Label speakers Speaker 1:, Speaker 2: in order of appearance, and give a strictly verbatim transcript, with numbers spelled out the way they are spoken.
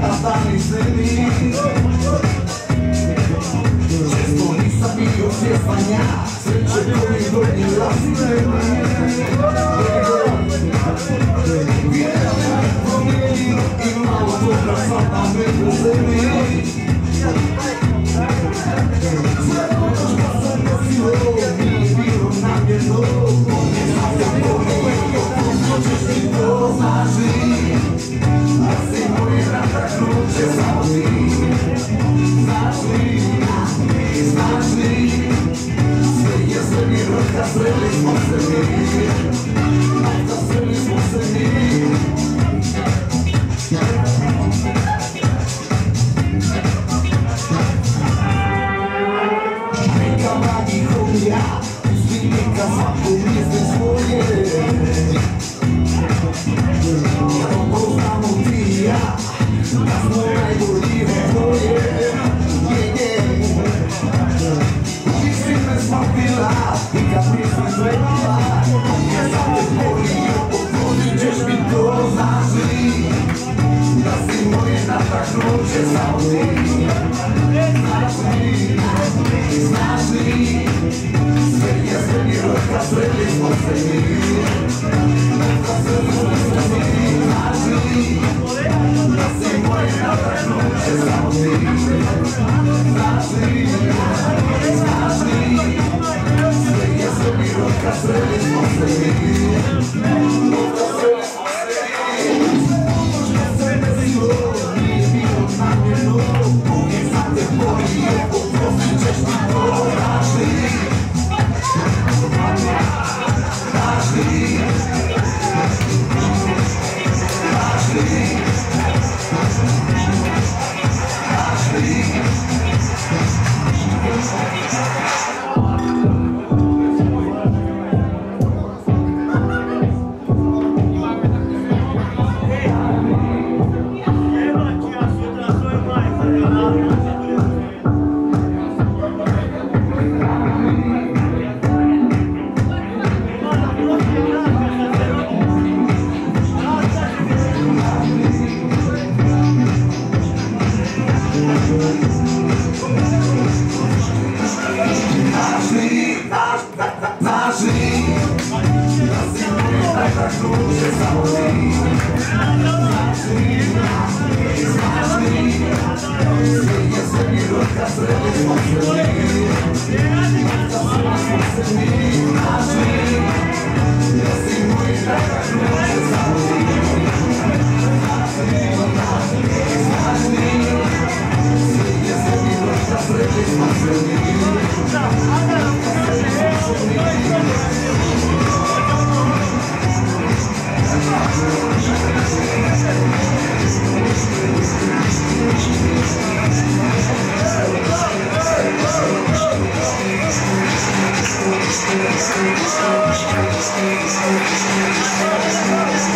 Speaker 1: tata mi sredi. Često nisam bio svjestan ja, sreće koji donijela si meni. Vjerujem me promijenio i malo dobra sam na me uzeli. Sve ono što sam nosilo nije bilo namjerno. Sam te volio, kako ćeš ti to znaži. A si moj rata kruče samo ti. Znaš li, znaš li, sve je sve mi roka, sreli smo se mi. Majka, sreli smo se mi. Neka mladi homija, pusti neka svako misli svoje. Kako znamo ti i ja, da smo najbolji tvoje. Uvijek si me shvatila i kad nisi trebala, ja sam te volio, poklonit ćeš mi to, znaš li, da si moje nataknuće samo ti. Znaš li, znaš li, sve je sve mi roka, sreli smo se mi. Sreli smo se mi, znaš li, da si moje nataknuće samo ti. Znaš li, znaš li, sve je sve mi roka, sreli smo se mi. Sreli smo se mi. Sve desilo nije bilo namjerno. Uvijek sam te volio, poprostit ćeš mi to, znaš li, znaš li, znaš li, znaš li.
Speaker 2: We'll be right back.